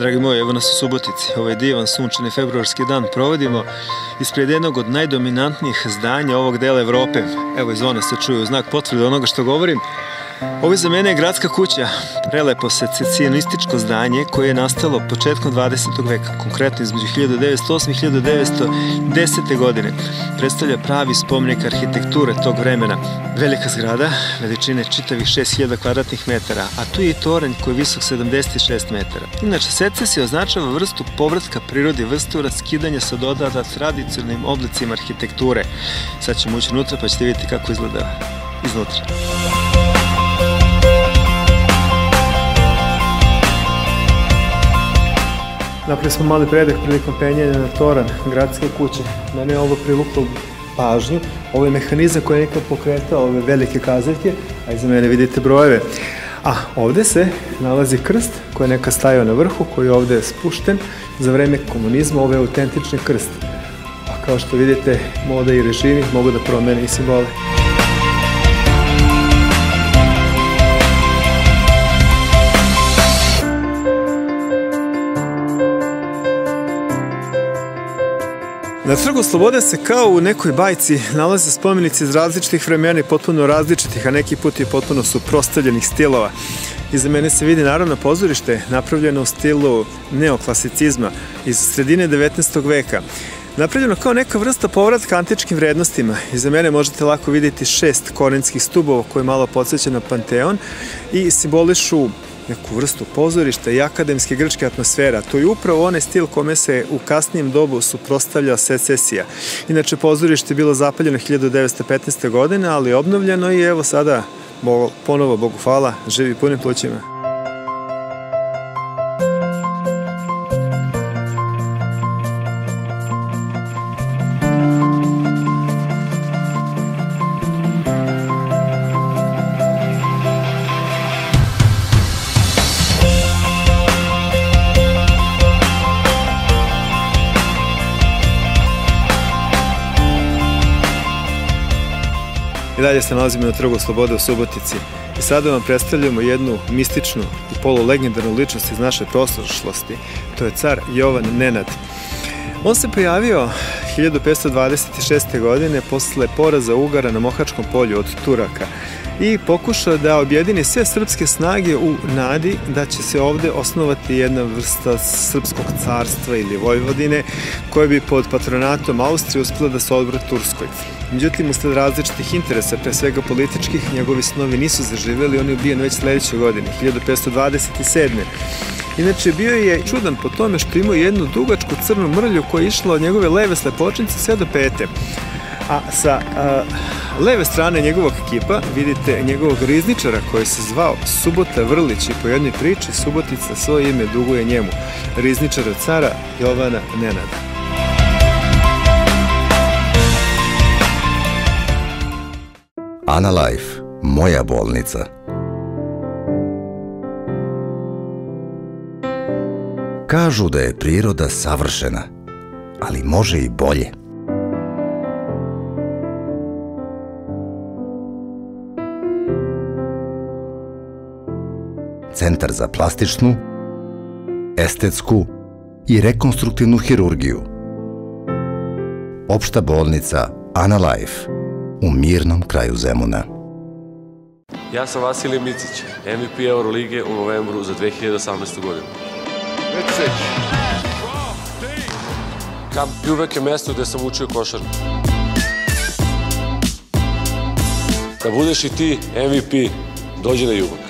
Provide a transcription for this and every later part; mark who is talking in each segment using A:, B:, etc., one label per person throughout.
A: Dragi moji, evo nas u Subotici. Ovaj divan sunčani februarski dan provodimo ispred jednog od najdominantnijih zdanja ovog dela Evrope. Evo, iz zvona se čuje u znak potvrde onoga što govorim. Ovo za mene je gradska kuća, prelepo secesionističko zdanje koje je nastalo početkom 20. veka, konkretno između 1908. i 1910. godine. Predstavlja pravi spomenik arhitekture tog vremena. Velika zgrada, veličine čitavih 6000 kvadratnih metara, a tu je i toranj koji je visok 76 metara. Inače, secesija označava vrstu povratka prirodi, vrstu raskidanja sa dodata tradicionalnim oblicima arhitekture. Sad ćemo ući unutra pa ćete vidjeti kako izgleda iznutra. Napravili smo mali predah prilikom penjanja na toranj gradske kuće. Mene je ovo privuklo pažnju. Ovo je mehanizam koji je nekad pokretao ove velike kazaljke, a iza mene vidite brojeve. A ovde se nalazi krst koji je nekad stajao na vrhu, koji je ovde spušten. Za vreme komunizma ovo je autentični krst. A kao što vidite, moda i režimi mogu da promene i simbole. Na Trgu Slobode se kao u nekoj bajci nalaze spomenici iz različitih vremena i potpuno različitih, a neki put i potpuno suprotstavljenih stilova. Iza mene se vidi naravno pozorište napravljeno u stilu neoklasicizma iz sredine 19. veka. Napravljeno kao neka vrsta povratka antičkim vrednostima. Iza mene možete lako vidjeti 6 korinskih stubova koji malo podsjeća na Panteon i simbolišu neku vrstu pozorišta i akademske grčke atmosfera. To je upravo onaj stil kome se u kasnijem dobu suprotstavlja secesija. Inače, pozorište je bilo zapaljeno 1915. godine, ali obnovljeno i evo sada, ponovo, Bogu hvala, živi punim plućima. I dalje se nalazimo na Trgu Slobode u Subotici i sada vam predstavljamo jednu mističnu i polulegendarnu ličnost iz naše prošlosti. To je car Jovan Nenad. On se pojavio 1526. godine posle poraza Ugara na Mohačkom polju od Turaka i pokušao da objedini sve srpske snage u nadi da će se ovde osnovati jedna vrsta srpskog carstva ili Vojvodine koja bi pod patronatom Austrije uspela da se odbori Turskoj. Međutim, usled različitih interesa, pre svega političkih, njegovi snovi nisu zaživjeli, on je ubijen već sledeće godine, 1527. Inače, bio je čudan po tome što imao jednu dugačku crnu mrlju koja je išla od njegove leve slepočnice sve do pete. A sa leve strane njegovog kipa vidite njegovog rizničara koji se zvao Subota Vrlić i po jednoj priči Subotica svoje ime duguje njemu, rizničara cara Jovana Nenada.
B: Analife, moja bolnica. Kažu da je priroda savršena, ali može i bolje. Centar za plastičnu, estetsku i rekonstruktivnu hirurgiju. Opšta bolnica Analife u mirnom kraju Zemuna.
C: Ja sam Vasilije Micić, MVP Eurolige u novembru za 2018. godinu. Kamp Ljubek je mesto gde sam učio košarku. Da budeš i ti MVP, dođi na Ljubek.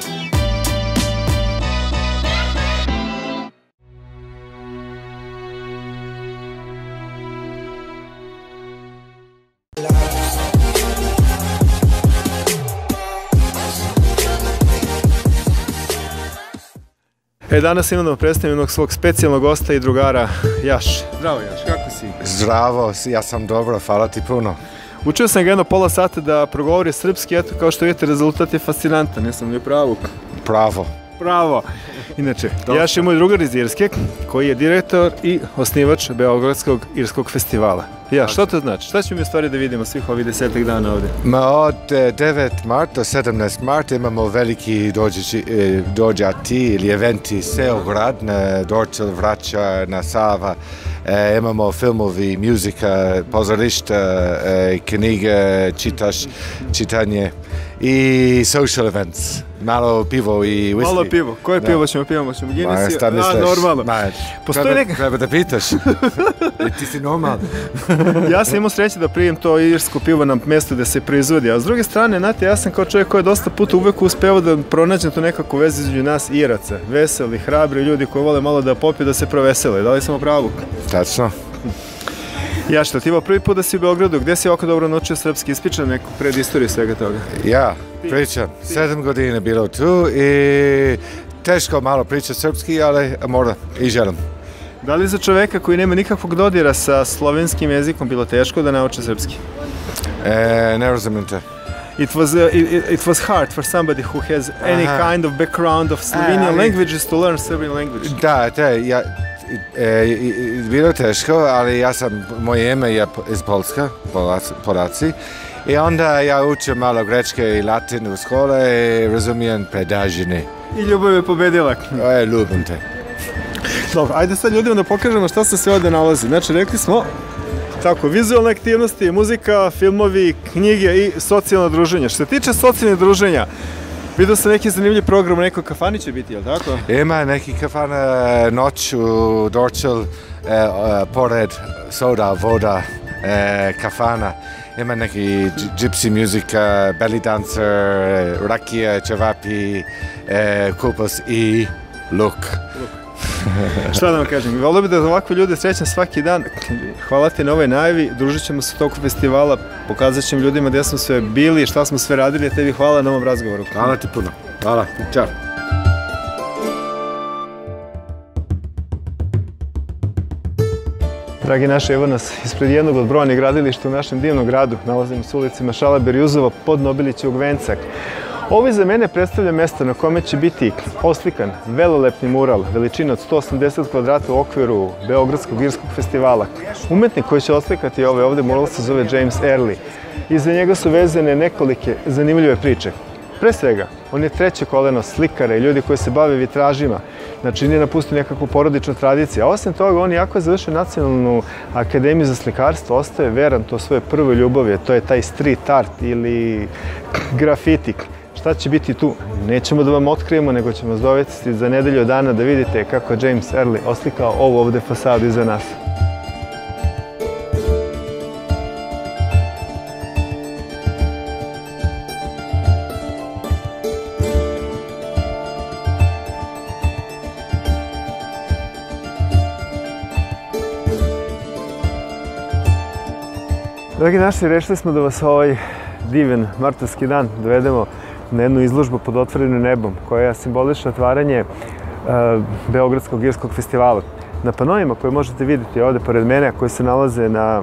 A: Danas imam da vam predstavim jednog svog specijalnog gosta i drugara, Jaš. Zdravo, Jaš, kako si?
D: Zdravo, ja sam dobro, hvala ti puno.
A: Učio sam ga jedno pola sata da progovori srpski, eto, kao što vidite, rezultat je fascinantan, jesam li pravu?
D: Pravo.
A: Pravo. Inače, Jaš je moj drugar iz Irske, koji je direktor i osnivač Beogradskog irskog festivala. Ja, što to znači? Šta ćemo mi u stvari da vidimo svih ovih 10 dana ovdje?
D: Od 9 marta do 17 marta imamo veliki dođati ili eventi ceo grad na Dorčel, Vraća, na Sava. Imamo filmovi, muzika, pozorišta, knjige, čitanje i social events. Malo pivo i whisky.
A: Malo pivo. Koje pivo ćemo pijemo? Ćemo Guinness? Normalno.
D: Treba da pitaš. Ti si normalno.
A: Ja sam imao sreće da prijem to irsko pivo na mjestu gdje se proizvodi, a s druge strane, znate, ja sam kao čovjek koji je dosta puta uvek uspeo da pronađem tu nekakvu vezu između nas Iraca. Veseli, hrabri ljudi koji vole malo da popiju, da se provesele. Da li sam u pravu?
D: Tačno.
A: Ja što, ti imao prvi put da si u Beogradu, gdje si oko dobro naučio srpski, ispričam neku predistoriju svega toga?
D: Ja, pričam. 7 godina bilo tu i teško malo priča srpski, ali mora i želim.
A: Da li za čoveka koji nema nikakvog dodira sa slovenskim jezikom bilo teško da nauči srpski?
D: Ne razumijem te.
A: It was hard for somebody who has any kind of background of Slovenian languages to learn Serbian language.
D: Da, bilo teško, ali moje ime je iz Polska, Polaci, i onda ja učim malo grečke i latin u škole i razumijem predažine.
A: I ljubav je pobedila.
D: Ljubim te.
A: Dobro, ajde sad ljudima da pokažemo šta se sve ovdje nalazi. Znači, rekli smo, tako, vizualne aktivnosti, muzika, filmovi, knjige i socijalno druženje. Što se tiče socijalnih druženja, vidio sam neki zanimljiv program, u nekoj kafani će biti, je li tako?
D: Ima neki kafana noć u Dorčel, pored soda, voda, kafana. Ima neki gypsy muzika, belly dancer, rakija, ćevapi, kupus i luk.
A: Šta da vam kažem, volio bih da ovakve ljude srećam svaki dan. Hvala ti na ovoj najavi, družit ćemo se u toku festivala, pokazat ćemo ljudima gdje smo sve bili, šta smo sve radili, a tebi hvala na ovom razgovoru.
D: Hvala ti puno. Hvala. Ćao.
A: Dragi naši, evo nas ispred jednog od brojnih gradilišta u našem divnom gradu. Nalazimo se u ulici Maršala Berjuzova pod Nobilićev vencak. Ovo iza mene predstavlja mjesto na kome će biti oslikan velelepni mural veličine od 180 kvadrata u okviru Beogradskog irskog festivala. Umetnik koji će oslikati ovdje mural se zove James Early. Iza njega su vezane nekolike zanimljive priče. Pre svega, on je treće koleno slikara i ljudi koji se bave vitražima. Znači, nije napustio nekakvu porodičnu tradiciju. A osim toga, on jako je završio Nacionalnu akademiju za slikarstvo, ostaje veran to svoje prve ljubavi, to je taj street art ili grafiti. Šta će biti tu? Nećemo da vam otkrijemo, nego ćemo vas dovesti za nedelju dana da vidite kako je James Early oslikao ovu ovdje fasadu iza nas. Dragi naši, rešili smo da vas ovaj divan martovski dan dovedemo na jednu izložbu pod otvorenim nebom koja simboliše otvaranje Beogradskog irskog festivala. Na panovima koje možete vidjeti ovdje pored mene, koji se nalaze na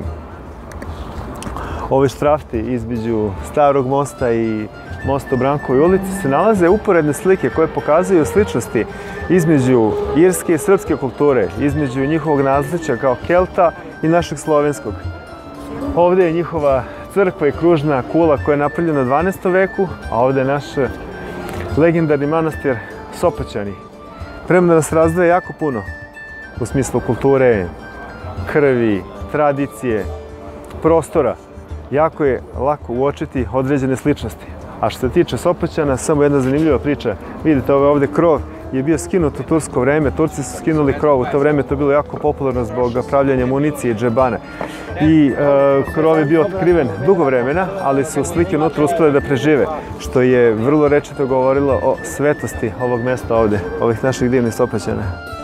A: ovoj štrafti između Starog mosta i mosta u Brankovoj ulici, se nalaze uporedne slike koje pokazuju sličnosti između irske i srpske kulture, između njihovog nazličja kao Kelta i našeg slovenskog. Ovdje je njihova crkva i kružna kula koja je napravljena u 12. veku, a ovdje je naš legendarni manastir Sopoćani. Premda nas razdvaja jako puno u smislu kulture, krvi, tradicije, prostora. Jako je lako uočiti određene sličnosti. A što se tiče Sopoćana, samo jedna zanimljiva priča. Vidite, ovdje krov je bio skinut u tursko vreme. Turci su skinuli krov, u to vreme to je bilo jako popularno zbog pravljanja municije i džebana. I krov je bio otkriven dugo vremena, ali su slike unutra uspjele da prežive, što je vrlo rečito govorilo o svetosti ovog mjesta ovdje, ovih naših divnih Sopoćana.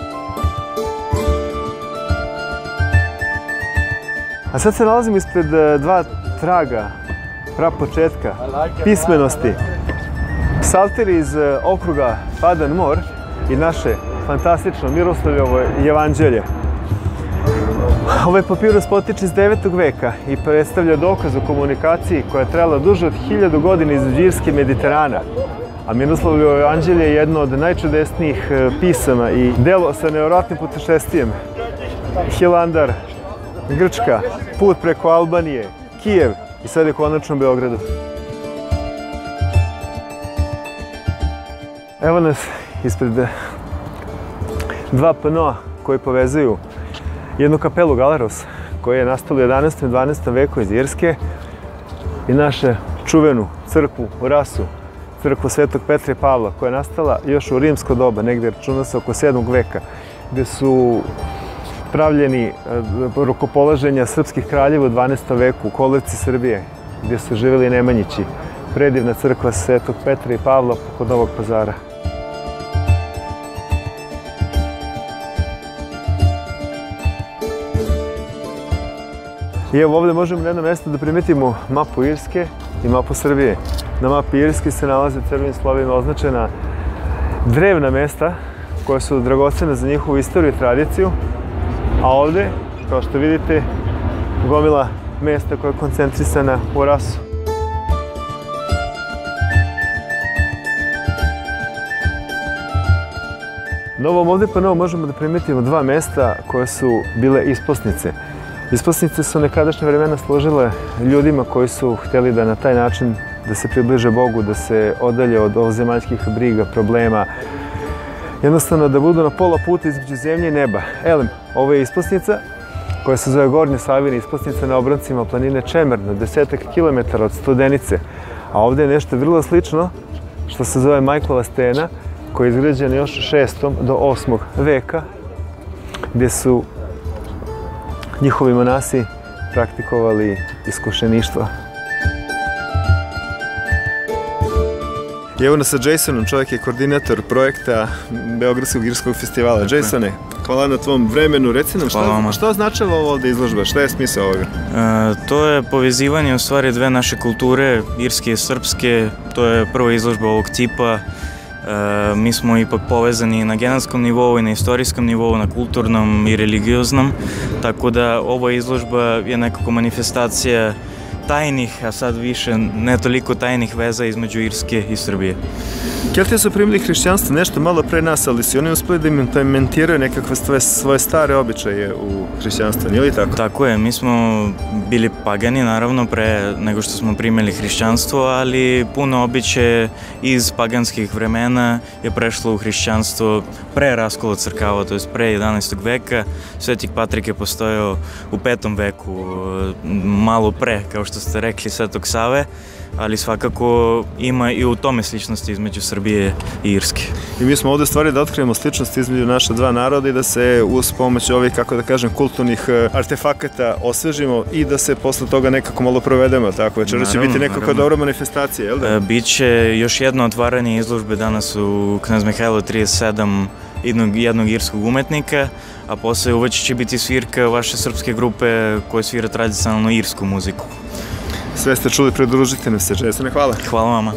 A: A sad se nalazimo ispred dva traga prapočetka pismenosti. Psalteri iz okruga Baden Mor i naše fantastično Miroslavljevo jevanđelje. Ovaj papirus potiče iz 9. veka i predstavlja dokaz o komunikaciji koja je trajala duže od 1000 godina između Irske i Mediterana. A Miroslavljevo jevanđelje je jedno od najčudesnijih pisama i delo sa nevjerojatnim putešestijem. Hilandar, Grčka, put preko Albanije, Kijev i sad je konačno u Beogradu. Evo nas ispred dva panoa koji povezuju jednu kapelu Galeros koja je nastala u 11. i 12. veku iz Irske i našu čuvenu crkvu u Rasu, crkvu Svetog Petra i Pavla, koja je nastala još u rimsko doba, negdje računa se oko 7. veka, gdje su pravljeni rukopoloženja srpskih kraljeva u 12. veku u kolevci Srbije, gdje su živjeli Nemanjići. Predivna crkva Svetog Petra i Pavla kod Novog Pazara. I evo ovdje možemo na jednom mjestu da primetimo mapu Irske i mapu Srbije. Na mapi Irske se nalaze crvenim slovima označena drevna mesta koja su dragocena za njihovu istoriju i tradiciju, a ovdje, kao što vidite, gomila mesta koja je koncentrisana u Rasu. Na ovom ovdje panovu možemo da primetimo dva mesta koje su bile isposnice. Isposnice su nekadašnje vremena služile ljudima koji su htjeli da na taj način da se približe Bogu, da se odalje od ovozemaljskih briga, problema. Jednostavno da budu na pola puta između zemlje i neba. Elem, ovo je isposnica koja se zove Gornja Savina, isposnica na obroncima planine Čemer, na 10 kilometara od Studenice. A ovdje je nešto vrlo slično što se zove Majkova stena, koja je izgrađena još u 6. do 8. veka, gdje su njihovi monasi praktikovali iskušeništvo. I evo nas sa Jasonom, čovjek je koordinator projekta Beogradskog irskog festivala. Jasone, hvala na tvom vremenu. Reci nam, što označava ovo ovdje izložba? Šta je smisao ovoga?
E: To je povezivanje u stvari dve naše kulture, irske i srpske. To je prva izložba ovog tipa. Mi smo ipak povezani na genetskom nivou i na istorijskom nivou, na kulturnom i religioznom, tako da ova izložba je nekako manifestacija tajnih, a sad više ne toliko tajnih veza između Irske i Srbije.
A: Kelti su primili hrišćanstvo nešto malo pre nas, ali su oni uspeli da implementiraju nekakve svoje stare običaje u hrišćanstvo, nije li tako?
E: Tako je, mi smo bili pagani naravno pre nego što smo primili hrišćanstvo, ali puno običaje iz paganskih vremena je prešlo u hrišćanstvo pre raskola crkava, to je pre 11. veka. Sveti Patrik je postojao u 5. veku, malo pre, kao što ste rekli, Svetog Save, ali svakako ima i u tome sličnosti između Srbije i Irske.
A: I mi smo ovdje stvari da otkrijemo sličnosti između naša dva naroda i da se uz pomoć ovih, kako da kažem, kulturnih artefakata osvežimo i da se posle toga nekako malo provedemo, tako večera će biti nekako dobra manifestacija, jel da?
E: Biće još jedno otvaranje izložbe danas u Knez Mihajlo 37 jednog irskog umetnika, a posle uveče će biti svirka vaše srpske grupe koja svira tradicionalno irsku muziku.
A: Sve ste čuli, pridružite nam se. Jasone, hvala.
E: Hvala vama.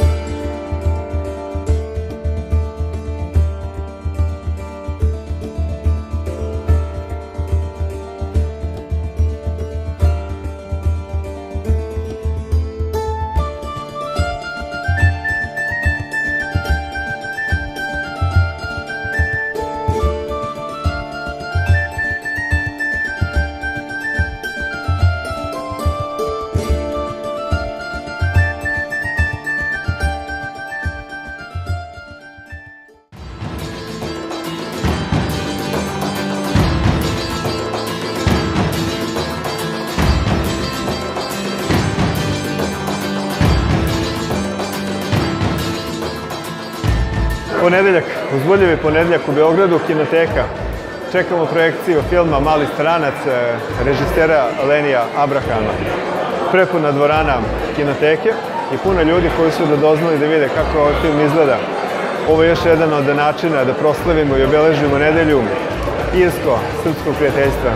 A: Ponedeljak, uzbudljivi ponedeljak u Beogradu, Kinoteka. Čekamo projekciju filma Mali stranac režisera Lenija Abrahama. Prepuna dvorana Kinoteke i puno ljudi koji su da doznali da vide kako ovaj film izgleda. Ovo je još jedan od načina da proslavimo i obeležimo nedelju irsko-srpskog prijateljstva.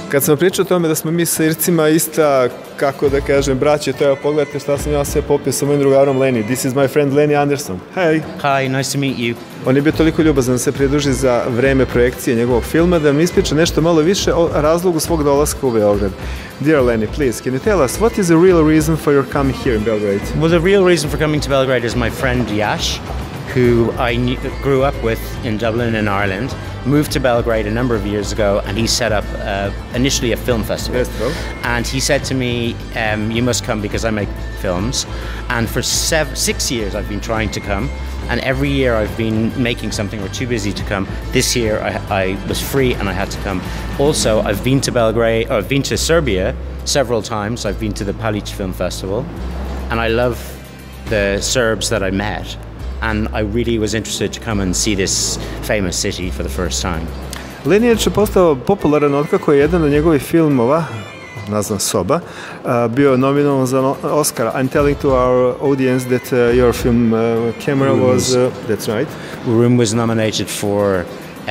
A: Kad smo pričali o tome da smo mi sa Ircima ista, kako da kažem, braće, to evo pogledajte šta sam ja sve popio sa mojim drugarom Lenny. This is my friend Lenny Anderson. Hi.
F: Hi, nice to meet you.
A: On je bio toliko ljubazan da se pridruži za vreme projekcije njegovog filma da mi ispriča nešto malo više o razlogu svog dolaska u Beograd. Dear Lenny, please, can you tell us what is the real reason for your coming here in Belgrade?
F: Well, the real reason for coming to Belgrade is my friend Yash, who I grew up with in Dublin in Ireland, moved to Belgrade a number of years ago, and he set up initially a film festival. And he said to me, you must come because I make films. And for 6 years I've been trying to come, and every year I've been making something or too busy to come. This year I was free and I had to come. Also, I've been to Belgrade, or I've been to Serbia several times. I've been to the Palic Film Festival, and I love the Serbs that I met. And I really was interested to come and see this famous city for the first time.
A: Lenny je postao popularan otkako je jedan od njegovih filmova, nazvan Soba, bio nominovan za Oscara. I'm telling to our audience that your film Camera was, that's right.
F: Room was nominated for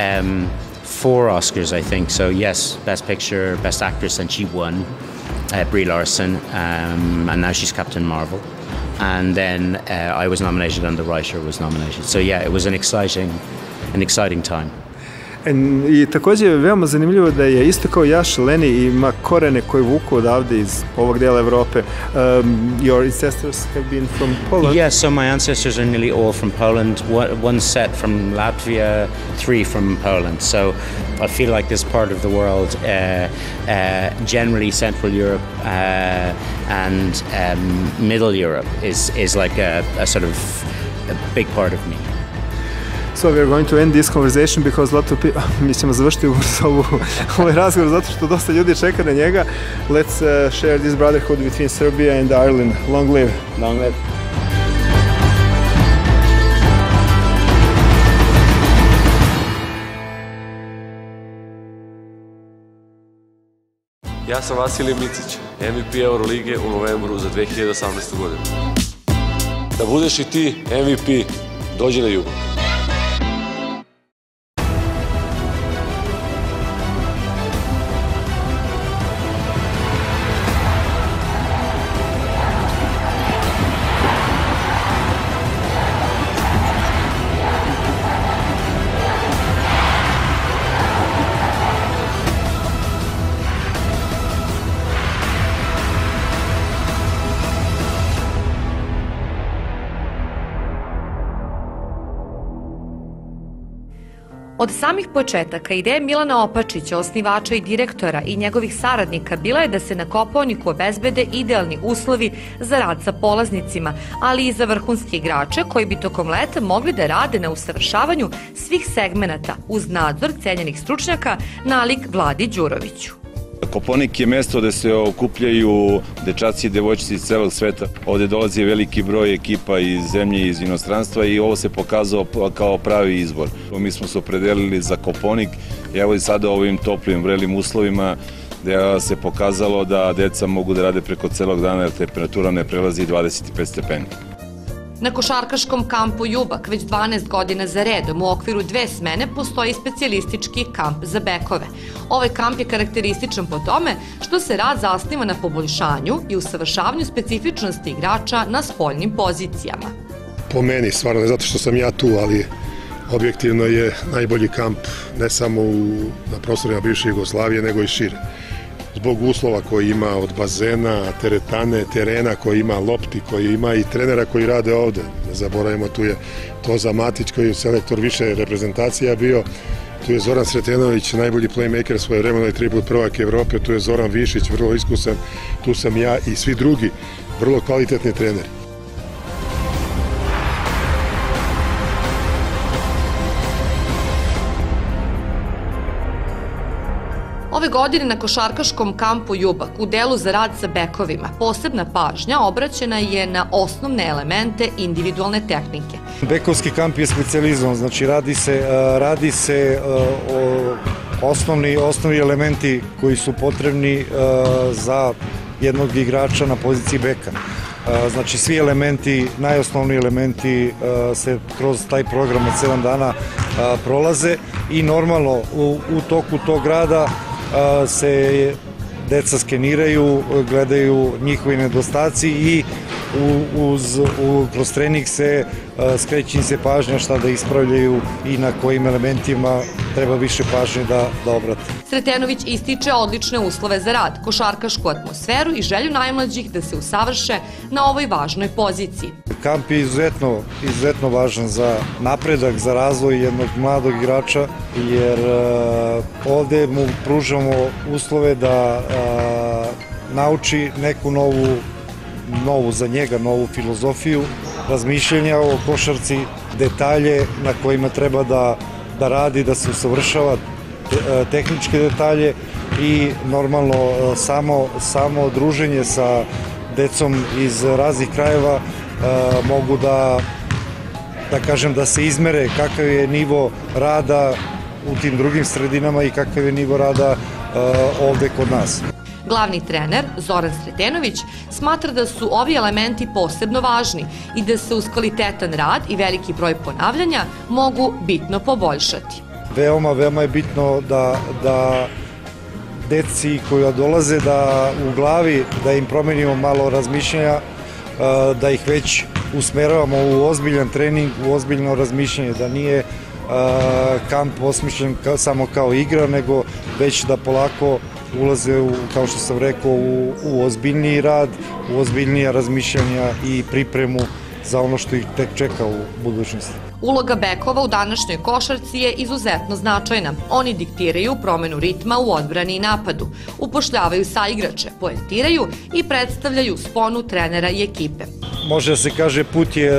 F: 4 Oscars, I think. So yes, Best Picture, Best Actress, and she won, Brie Larson, and now she's Captain Marvel. And then I was nominated and the writer was nominated. So yeah, it was an exciting time.
A: I također je veoma zanimljivo da je isto kao Yash, Lenny ima korene koje vuku odavde iz ovog dela Evrope. Your ancestors have been from Poland?
F: Yeah, so my ancestors are nearly all from Poland. One set from Latvia, 3 from Poland. So I feel like this part of the world, generally Central Europe and Middle Europe, is like a sort of a big part of me.
A: So we are going to end this conversation because lot of people, mi ćemo završiti ovaj razgovor zato što dosta ljudi čeka na njega. Let's share this brotherhood between Serbia and Ireland. Long live.
F: Long live.
C: Ja sam Vasilij Micić, MVP Eurolige u novembru za 2018. godinu. Da budeš i ti MVP, dođi na Jubok.
G: Od samih početaka ideja Milana Opačića, osnivača i direktora i njegovih saradnika bila je da se na Kopaoniku obezbede idealni uslovi za rad sa polaznicima, ali i za vrhunske igrače koji bi tokom leta mogli da rade na usavršavanju svih segmenata uz nadzor cenjenih stručnjaka nalik Vladi Đuroviću.
H: Kopaonik je mesto gde se okupljaju dečaci i devojčice iz celog sveta. Ovde dolazi veliki broj ekipa iz zemlje i iz inostranstva i ovo se pokazao kao pravi izbor. Mi smo se opredelili za Kopaonik i evo i sada ovim toplim, vrelim uslovima gde se pokazalo da deca mogu da rade preko celog dana jer temperatura ne prelazi 25 stepeni.
G: Na košarkaškom kampu Jubak već 12 godina za redom u okviru 2 smene postoji specijalistički kamp za bekove. Ovaj kamp je karakterističan po tome što se rad zasniva na poboljšanju i usavršavanju specifičnosti igrača na spoljnim pozicijama.
I: Po meni, stvarno ne zato što sam ja tu, ali objektivno je najbolji kamp ne samo na prostorima bivše Jugoslavije, nego i šire. Zbog uslova koji ima od bazena, teretane, terena koji ima, lopti koji ima i trenera koji rade ovde. Ne zaboravimo, tu je Toza Matić koji je selektor više reprezentacija bio, tu je Zoran Sretenović, najbolji playmaker svoje vremena i 3 put prvak Evrope, tu je Zoran Višić, vrlo iskusan, tu sam ja i svi drugi, vrlo kvalitetni treneri.
G: Ove godine na košarkaškom kampu Jubak u delu za rad sa bekovima posebna pažnja obraćena je na osnovne elemente individualne tehnike.
J: Bekovski kamp je specijalizovan, znači radi se osnovni elementi koji su potrebni za jednog igrača na poziciji beka. Znači svi elementi, najosnovniji elementi se kroz taj program od 7 dana prolaze i normalno u toku tog rada se deca skeniraju, gledaju njihovi nedostaci i kroz trening se skreće im se pažnja šta da ispravljaju i na kojim elementima treba više pažnje da obrate.
G: Sretenović ističe odlične uslove za rad, košarkašku atmosferu i želju najmlađih da se usavrše na ovoj važnoj poziciji.
J: Kamp je izuzetno važan za napredak, za razvoj jednog mladog igrača, jer ovde mu pružamo uslove da nauči neku novu za njega, novu filozofiju, razmišljanja o košarci, detalje na kojima treba da radi, da se usavršava, tehničke detalje i normalno samo druženje sa decom iz raznih krajeva mogu da kažem da se izmere kakav je nivo rada u tim drugim sredinama i kakav je nivo rada ovde kod nas.
G: Glavni trener, Zoran Sretenović, smatra da su ovi elementi posebno važni i da se uz kvalitetan rad i veliki broj ponavljanja mogu bitno poboljšati.
J: Veoma je bitno da deci koja dolaze da u glavi, da im promenimo malo razmišljanja, da ih već usmeravamo u ozbiljan trening, u ozbiljno razmišljanje, da nije kamp osmišljen samo kao igra, nego već da polako ulaze, kao što sam rekao, u ozbiljniji rad, u ozbiljnija razmišljanja i pripremu za ono što ih tek čeka u budućnosti.
G: Uloga bekova u današnjoj košarci je izuzetno značajna. Oni diktiraju promenu ritma u odbrani i napadu, upošljavaju saigrače, poentiraju i predstavljaju sponu trenera i ekipe.
J: Može da se kaže put je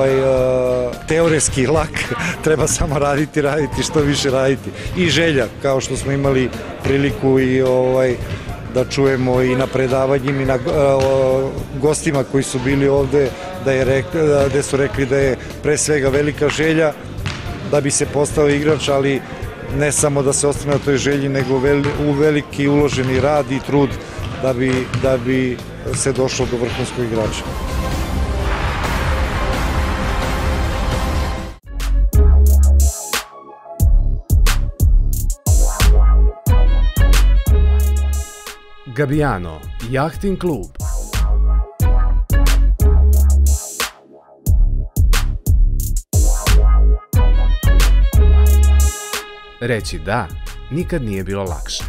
J: teoretski lak, treba samo raditi, što više raditi. I želja, kao što smo imali priliku i da čujemo i na predavanjima i na gostima koji su bili ovde, gde su rekli da je pre svega velika želja da bi se postao igrač, ali ne samo da se ostane na toj želji, nego u veliki uloženi rad i trud da bi se došlo do vrhunskog igrača.
K: Gabijano, jahting klub. Reći da nikad nije bilo lakše.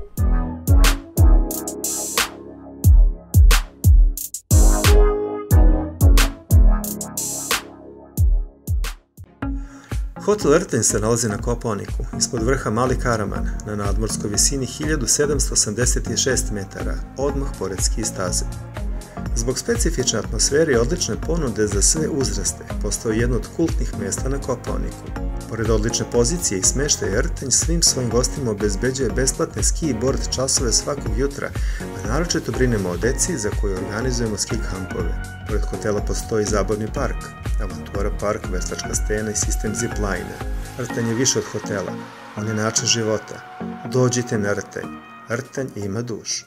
A: Hotel Rtenj se nalazi na Kopaoniku, ispod vrha Mali Karaman, na nadmorskoj visini 1786 metara, odmah pored ski staze. Zbog specifične atmosfere i odlične ponude za sve uzraste, postao jedno od kultnih mesta na Kopaoniku. Pored odlične pozicije i smeštaja, Rtenj svim svojim gostima obezbeđuje besplatne ski i bord časove svakog jutra, a naročito brinemo o deci za koje organizujemo ski kampove. Pored hotela postoji zabavni park, Avantura park, veštačka stena i sistem zipline. Rtenj je više od hotela, on je način života. Dođite na Rtenj. Rtenj ima dušu.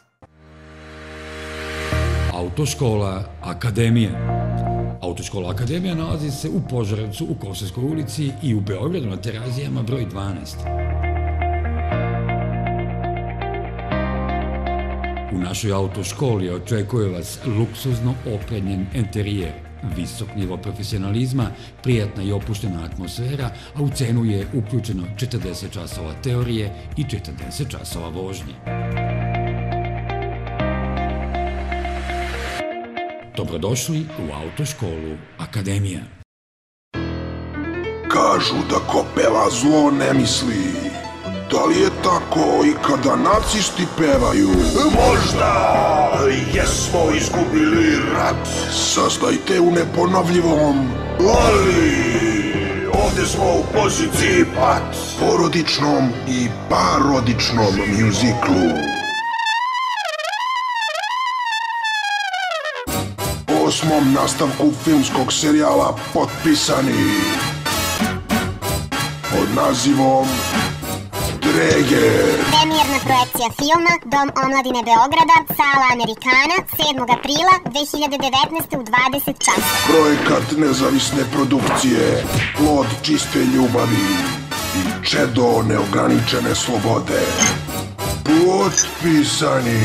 L: Autoškola Akademija. Autoškola Akademija nalazi se u Požarevcu, u Kosovskoj ulici i u Beogradu na Terazijama broj 12. U našoj autoškoli očekuje vas luksuzno opremljen enterijer, visok nivo profesionalizma, prijatna i opuštena atmosfera, a u cenu je uključeno 40 časova teorije i 40 časova vožnje. Dobrodošli u autoškolu Akademija.
M: Kažu da ko peva zlo ne misli. Da li je tako i kada nacisti pevaju? Možda jesmo izgubili rat. Saznajte u neponovljivom, ali ovde smo u poziciji pat. Porodičnom i parodičnom mjuziklu. 8. nastavku filmskog serijala Potpisani pod nazivom Dreger.
N: Premijerna projekcija filma Dom omladine Beograda, sala Amerikana, 7. aprila 2019. u 20 časova.
M: Projekat nezavisne produkcije, plod čiste ljubavi i čedo neograničene slobode. Potpisani.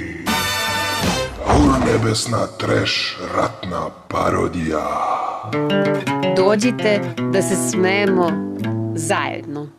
M: Urnebesna treš ratna parodija.
O: Dođite da se smejemo zajedno.